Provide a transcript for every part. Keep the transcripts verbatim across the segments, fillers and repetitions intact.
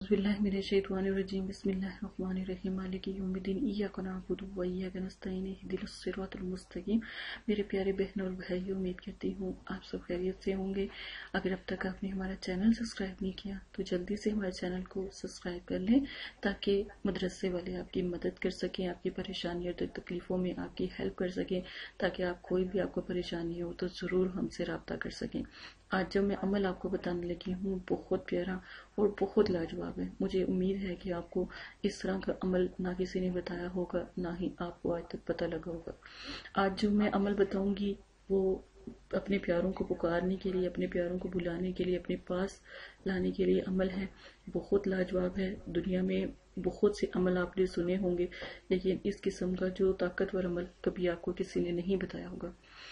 बिल्लाहि मिनश्शैतानिर्रजीम बिस्मिल्लाहिर्रहमानिर्रहीम मालिकि यौमिद्दीन इय्याका नअबुदु व इय्याका नस्तईन इहदिनस सिरातल मुस्तकीम। मेरे प्यारे बहनों और भाइयों, उम्मीद करती हूँ आप सब खैरियत से होंगे। अगर अब तक आपने हमारा चैनल सब्सक्राइब नहीं किया तो जल्दी से हमारे चैनल को सब्सक्राइब कर लें, ताकि मदरसे वाले आपकी मदद कर सकें, आपकी परेशानी और तकलीफ़ों में आपकी हेल्प कर सकें, ताकि आप कोई भी आपको परेशानी हो तो ज़रूर हमसे रब्ता कर सकें। आज जब मैं अमल आपको बताने लगी हूँ, बहुत प्यारा और बहुत लाजवाब है। मुझे उम्मीद है कि आपको इस तरह का अमल ना किसी ने बताया होगा, ना ही आपको आज तक पता लगा होगा। आज जो मैं अमल बताऊंगी वो अपने प्यारों को पुकारने के लिए, अपने प्यारों को बुलाने के लिए, अपने पास लाने के लिए अमल है। बहुत लाजवाब है। दुनिया में बहुत से अमल आपने सुने होंगे, लेकिन इस किस्म का जो ताकतवर अमल कभी आपको किसी ने नहीं बताया होगा।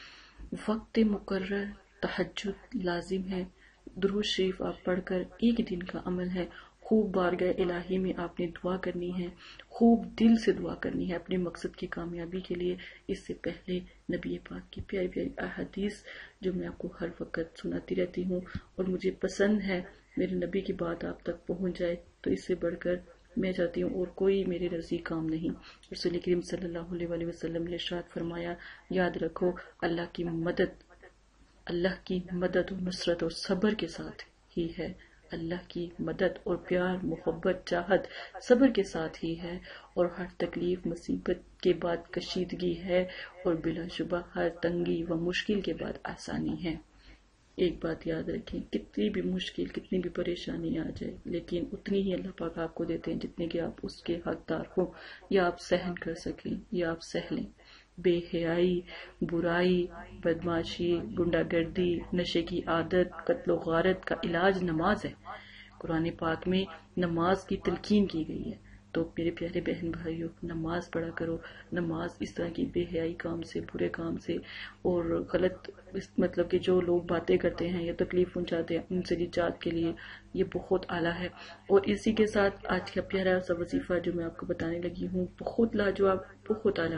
वक्त मुकर्रर तहज्जुद लाजिम है। दुरूद शरीफ आप पढ़कर एक दिन का अमल है। खूब बारगाह इलाही में आपने दुआ करनी है, खूब दिल से दुआ करनी है अपने मकसद की कामयाबी के लिए। इससे पहले नबी पाक की प्यारी प्यारी अहादीस जो मैं आपको हर वक्त सुनाती रहती हूँ, और मुझे पसंद है मेरे नबी की बात आप तक पहुँच जाए, तो इससे बढ़कर मैं चाहती हूँ और कोई मेरे नज़दीक काम नहीं। रसूल करीम सल्लल्लाहु अलैहि वसल्लम ने इरशाद फरमाया, याद रखो अल्लाह की मदद अल्लाह की मदद और नुसरत और सब्र के साथ ही है। अल्लाह की मदद और प्यार, मोहब्बत, चाहत सब्र के साथ ही है, और हर तकलीफ मुसीबत के बाद कशीदगी है, और बिलाशुबा हर तंगी व मुश्किल के बाद आसानी है। एक बात याद रखें, कितनी भी मुश्किल, कितनी भी परेशानी आ जाए, लेकिन उतनी ही अल्लाह पाक आपको देते हैं जितने कि आप उसके हकदार हो, या आप सहन कर सकें या आप सह लें। बेहयाई, बुराई, बदमाशी, गुंडागर्दी, नशे की आदत, कत्लो गारत का इलाज नमाज है। कुरान पाक में नमाज की तलकीन की गई है। तो मेरे प्यारे बहन भाइयों, नमाज पढ़ा करो। नमाज इस तरह की बेहयाई काम से, बुरे काम से और गलत मतलब कि जो लोग बातें करते हैं या तकलीफ पहुंचाते हैं, उनसे निजात के लिए ये बहुत आला है। और इसी के साथ आज का प्यारा सा वजीफा जो मैं आपको बताने लगी हूँ, बहुत लाजवाब, बहुत आला।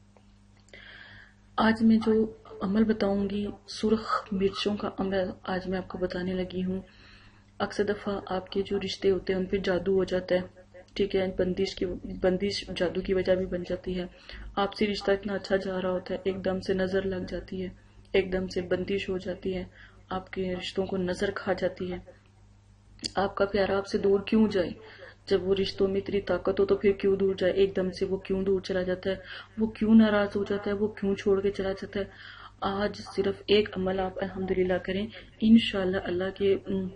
आज मैं जो अमल बताऊंगी, सुर्ख मिर्चों का अमल आज मैं आपको बताने लगी हूँ। अक्सर दफा आपके जो रिश्ते होते हैं उन पर जादू हो जाता है, ठीक है। बंदिश की बंदिश जादू की वजह भी बन जाती है। आपसे रिश्ता इतना अच्छा जा रहा होता है, एकदम से नजर लग जाती है, एकदम से बंदिश हो जाती है, आपके रिश्तों को नजर खा जाती है। आपका प्यारा आपसे दूर क्यों जाए? जब वो रिश्तों में इतनी ताकत हो तो फिर क्यों दूर जाए? एकदम से वो क्यों दूर चला जाता है? वो क्यों नाराज हो जाता है? वो क्यों छोड़ के चला जाता है? आज सिर्फ एक अमल आप अल्हम्दुलिल्लाह करें, इंशाअल्लाह अल्लाह के।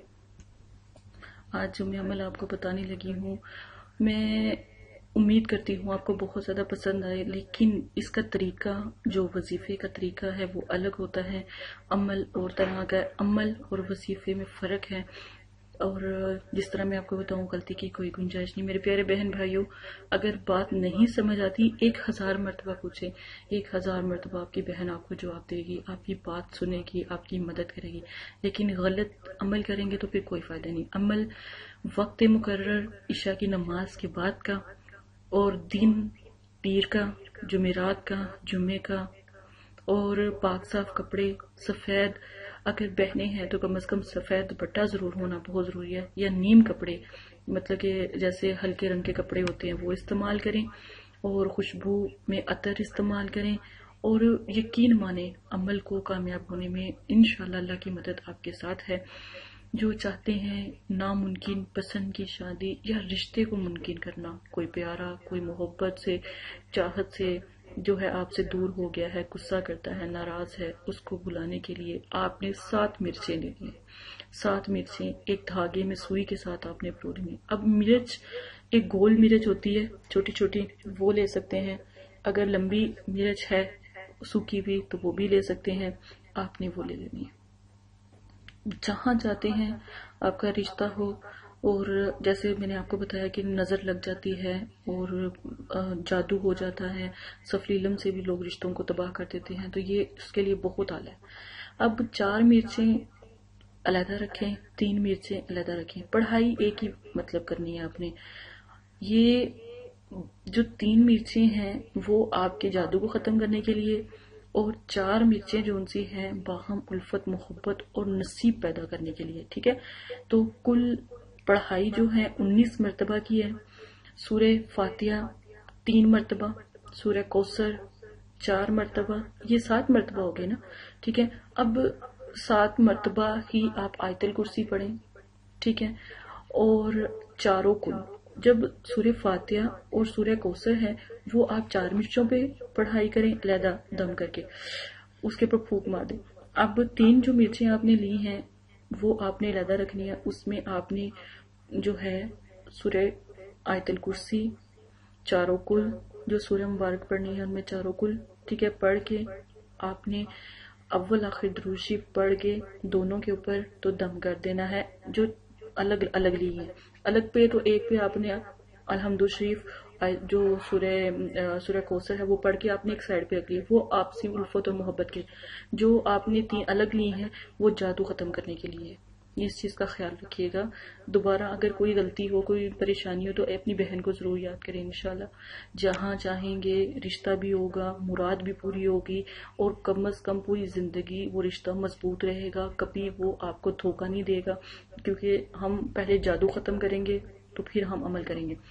आज जो मैं अमल आपको बताने लगी हूँ, मैं उम्मीद करती हूँ आपको बहुत ज़्यादा पसंद आए, लेकिन इसका तरीका, जो वजीफे का तरीका है वो अलग होता है। अमल और तरह का अमल और वजीफे में फ़र्क है, और जिस तरह मैं आपको बताऊं, गलती की कोई गुंजाइश नहीं। मेरे प्यारे बहन भाइयों, अगर बात नहीं समझ आती, एक हजार मरतबा पूछे, एक हजार मरतबा आपकी बहन आपको जवाब देगी, आपकी बात सुनेगी, आपकी मदद करेगी। लेकिन गलत अमल करेंगे तो फिर कोई फायदा नहीं। अमल वक्त मुकर्रर इशा की नमाज के बाद का, और दिन पीर का, जुमेरात का, जुम्मे का, और पाक साफ कपड़े, सफेद, अगर बहने हैं तो कम से कम सफेद दुपट्टा जरूर होना बहुत जरूरी है, या नीम कपड़े, मतलब कि जैसे हल्के रंग के कपड़े होते हैं वो इस्तेमाल करें, और खुशबू में अतर इस्तेमाल करें। और यकीन माने अमल को कामयाब होने में इंशाअल्लाह अल्लाह की मदद आपके साथ है। जो चाहते हैं नामुमकिन पसंद की शादी या रिश्ते को मुमकिन करना, कोई प्यारा, कोई मोहब्बत से, चाहत से जो है आपसे दूर हो गया है, गुस्सा करता है, नाराज है, उसको बुलाने के लिए आपने सात मिर्चें लेनी है। सात मिर्चें एक धागे में सुई के साथ आपने परोनी है। अब मिर्च, एक गोल मिर्च होती है छोटी छोटी, वो ले सकते हैं। अगर लंबी मिर्च है सूखी भी तो वो भी ले सकते हैं, आपने वो ले लेनी है। जहां चाहते हैं आपका रिश्ता हो, और जैसे मैंने आपको बताया कि नजर लग जाती है और जादू हो जाता है, सफलीलम से भी लोग रिश्तों को तबाह कर देते हैं, तो ये इसके लिए बहुत आला है। अब चार मिर्चें अलहदा रखें, तीन मिर्चें अलहदा रखें। पढ़ाई एक ही मतलब करनी है आपने। ये जो तीन मिर्चें हैं वो आपके जादू को खत्म करने के लिए, और चार मिर्चें जो उनसी हैं बाहम उल्फत, मोहब्बत और नसीब पैदा करने के लिए, ठीक है। तो कुल پڑھائی جو ہے انیس مرتبہ کی ہے، سورہ فاتحہ تین مرتبہ، سورہ کوثر چار مرتبہ، یہ سات مرتبہ ہو گئے نا، ٹھیک ہے۔ اب سات مرتبہ ہی آپ آیت الکرسی پڑھیں، ٹھیک ہے، اور چاروں کل جب سورہ فاتحہ اور سورہ کوثر ہے وہ آپ چار مرچوں پہ پڑھائی کریں علیحدہ دم کر کے، اس کے اوپر پھونک مار دیں۔ اب تین جو مرچیں آپ نے لی ہیں وہ آپ نے علیحدہ رکھنی ہے، اس میں آپ نے جو ہے سورہ آیت الکرسی چاروں کل جو سورہ مبارک پڑھنی ہے ان میں چاروں کل، ٹھیک ہے، پڑھ کے آپ نے اول آخر درود شریف پڑھ کے دونوں کے اوپر تو دم کر دینا ہے۔ جو الگ الگ لی ہے، الگ پہ تو ایک پہ آپ نے الحمد شریف جو سورہ سورہ کوثر ہے وہ پڑھ کے آپ نے ایک سائڈ پہ رکھ لی، وہ آپسی الفت اور محبت کے۔ جو آپ نے تین الگ لی ہیں وہ جادو ختم کرنے کے لیے، اس چیز کا خیال رکھیے گا۔ دوبارہ اگر کوئی غلطی ہو، کوئی پریشانی ہو تو اپنی بہن کو ضرور یاد کریں، انشاءاللہ جہاں چاہیں گے رشتہ بھی ہوگا، مراد بھی پوری ہوگی، اور کم از کم پوری زندگی وہ رشتہ مضبوط رہے گا، کبھی وہ آپ کو دھوکہ نہیں دے گا، کیونکہ ہم پہلے جادو ختم کریں گے تو پھر ہم عمل کریں گے۔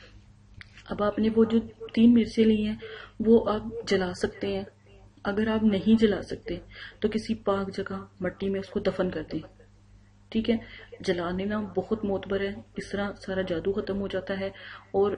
اب آپ نے وہ جو تین مرچیں لی ہیں وہ آپ جلا سکتے ہیں، اگر آپ نہیں جلا سکتے تو کسی پاک جگہ مٹی میں اس کو دفن کر دیں، ٹھیک ہے۔ جلانے نا بہت معتبر ہے، اس طرح سارا جادو ختم ہو جاتا ہے، اور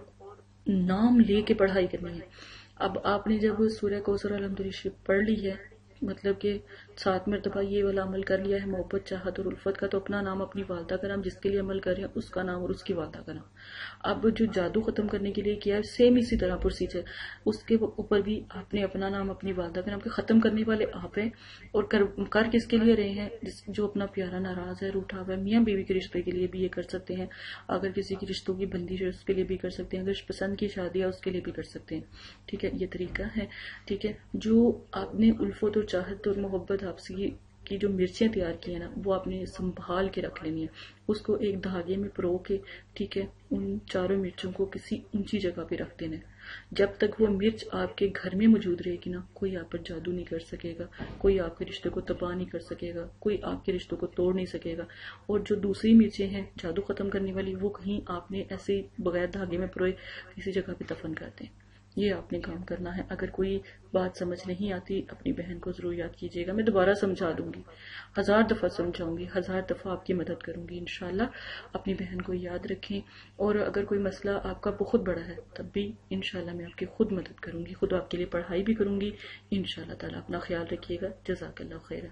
نام لے کے پڑھائی کرنی ہے۔ اب آپ نے جب سورہ کوثر الحمد شریف پڑھ لی ہے، مطلب کہ سات مرتبہ یہ والا عمل کر لیا ہے محبت چاہت اور الفت کا، تو اپنا نام اپنی والدہ کا نام جس کے لیے عمل کر رہے ہیں اس کا نام اور اس کی والدہ کا نام۔ اب جو جادو ختم کرنے کے لیے کیا ہے سیم اسی طرح پروسیجر، اس کے اوپر بھی آپ نے اپنا نام اپنی والدہ کا نام، کہ ختم کرنے والے آپ ہیں، اور کر, کر کس کے لیے رہے ہیں؟ جو اپنا پیارا ناراض ہے، روٹھا ہوا ہے، میاں بیوی کے رشتے کے لیے بھی یہ کر سکتے ہیں، اگر کسی کی رشتوں کی بندش ہے اس کے لیے بھی کر سکتے ہیں، اگر پسند کی شادی ہے اس کے لیے بھی کر سکتے ہیں، ٹھیک ہے، یہ طریقہ ہے، ٹھیک ہے۔ جو آپ نے الفت اور چاہت اور محبت آپسی کی جو مرچیں تیار کی ہیں نا وہ آپ نے سنبھال کے رکھ لینی ہے، اس کو ایک دھاگے میں پرو کے، ٹھیک ہے، ان چاروں مرچوں کو کسی اونچی جگہ پہ رکھ دینا ہے۔ جب تک وہ مرچ آپ کے گھر میں موجود رہے گی نا کوئی آپ پر جادو نہیں کر سکے گا، کوئی آپ کے رشتے کو تباہ نہیں کر سکے گا، کوئی آپ کے رشتوں کو توڑ نہیں سکے گا۔ اور جو دوسری مرچیں ہیں جادو ختم کرنے والی وہ کہیں آپ نے ایسے بغیر دھاگے میں پروئے کسی جگہ پہ دفن کر دیں، یہ آپ نے کام کرنا ہے۔ اگر کوئی بات سمجھ نہیں آتی اپنی بہن کو ضرور یاد کیجیے گا، میں دوبارہ سمجھا دوں گی، ہزار دفعہ سمجھاؤں گی، ہزار دفعہ آپ کی مدد کروں گی انشاءاللہ۔ اپنی بہن کو یاد رکھیں، اور اگر کوئی مسئلہ آپ کا بہت بڑا ہے تب بھی انشاءاللہ میں آپ کی خود مدد کروں گی، خود آپ کے لیے پڑھائی بھی کروں گی انشاءاللہ تعالیٰ۔ اپنا خیال رکھیے گا، جزاک اللہ خیر۔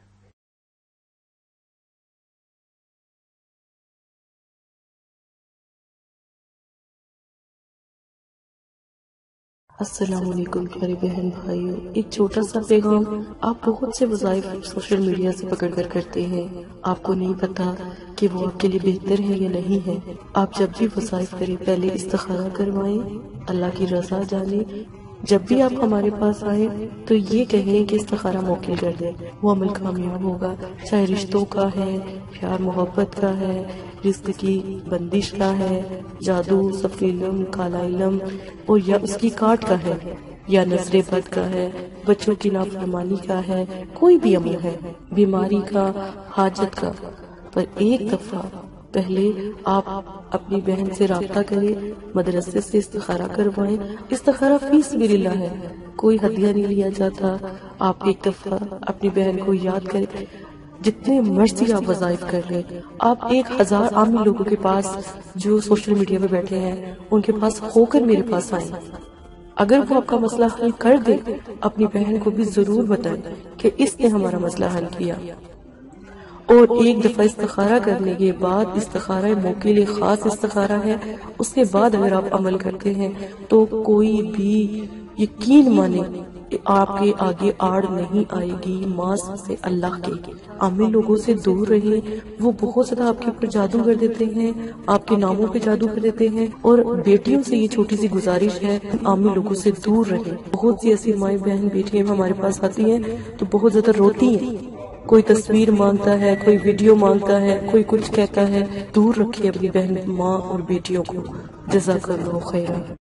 السلام علیکم پیارے بہن بھائیوں، ایک چھوٹا سا پیغام۔ آپ بہت سے وظائف سوشل میڈیا سے پکڑ کر کرتے ہیں، آپ کو نہیں پتا کہ وہ آپ کے لیے بہتر ہے یا نہیں ہے۔ آپ جب بھی وظائف کریں پہلے استخارہ کروائیں، اللہ کی رضا جانیں۔ جب بھی آپ ہمارے پاس آئیں تو یہ کہیں کہ استخارہ موکل کر دیں، وہ عمل کامیاب ہوگا، چاہے رشتوں کا ہے، پیار محبت کا ہے، رزق کی بندش کا ہے، جادو، صفر علم، کالا علم، اور یا اس کی کاٹ کا ہے، یا نظر بد کا ہے، بچوں کی نافرمانی کا ہے، کوئی بھی عمل ہے، بیماری کا، حاجت کا، پر ایک دفعہ پہلے آپ اپنی بہن سے رابطہ کریں، مدرسے سے استخارہ کروائیں۔ استخارہ فی سبیل اللہ ہے، کوئی ہدیہ نہیں لیا جاتا۔ آپ ایک دفعہ اپنی بہن کو یاد کریں، جتنے مرضی آپ وظائف کر لیں، آپ ایک ہزار عامی لوگوں کے پاس جو سوشل میڈیا پہ بیٹھے ہیں ان کے پاس ہو کر میرے پاس آئیں، اگر وہ آپ کا مسئلہ حل کر دے اپنی بہن کو بھی ضرور بتائیں کہ اس نے ہمارا مسئلہ حل کیا۔ اور ایک دفعہ استخارہ کرنے کے بعد، استخارہ موکل خاص استخارہ ہے، اس کے بعد اگر آپ عمل کرتے ہیں تو کوئی بھی یقین مانے آپ کے آگے آڑ نہیں آئے گی، ماس سے اللہ کے۔ عامی لوگوں سے دور رہیں، وہ بہت زیادہ آپ کے اوپر جادو کر دیتے ہیں، آپ کے ناموں پہ جادو کر دیتے ہیں۔ اور بیٹیوں سے یہ چھوٹی سی گزارش ہے، عامی لوگوں سے دور رہیں۔ بہت سی ایسی مائیں بہن بیٹیاں ہمارے پاس آتی ہیں تو بہت زیادہ روتی ہیں، کوئی تصویر مانگتا ہے، کوئی ویڈیو مانگتا ہے، کوئی کچھ کہتا ہے۔ دور رکھیے اپنی بہن، ماں اور بیٹیوں کو۔ جزاک اللہ خیرہ۔